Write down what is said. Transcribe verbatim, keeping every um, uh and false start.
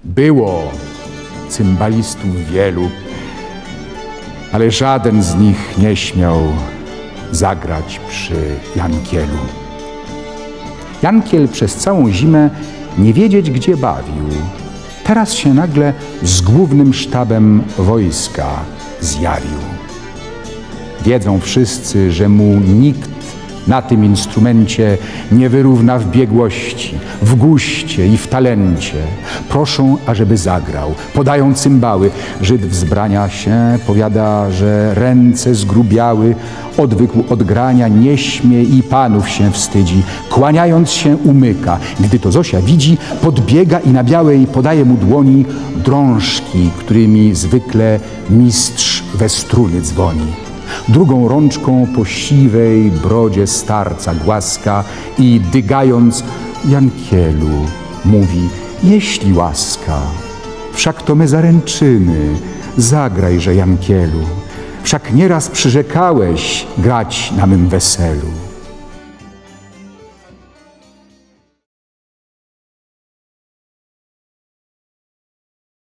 Było cymbalistów wielu, ale żaden z nich nie śmiał zagrać przy Jankielu. Jankiel przez całą zimę nie wiedzieć, gdzie bawił. Teraz się nagle z głównym sztabem wojska zjawił. Wiedzą wszyscy, że mu nikt na tym instrumencie nie wyrówna w biegłości, w guście i w talencie. Proszą, ażeby zagrał, podają cymbały. Żyd wzbrania się, powiada, że ręce zgrubiały, odwykł od grania, nie śmie i panów się wstydzi. Kłaniając się umyka. Gdy to Zosia widzi, podbiega i na białej podaje mu dłoni drążki, którymi zwykle mistrz we struny dzwoni. Drugą rączką po siwej brodzie starca głaska i dygając Jankielu mówi: jeśli łaska, wszak to me zaręczyny, zagrajże Jankielu, wszak nieraz przyrzekałeś grać na mym weselu.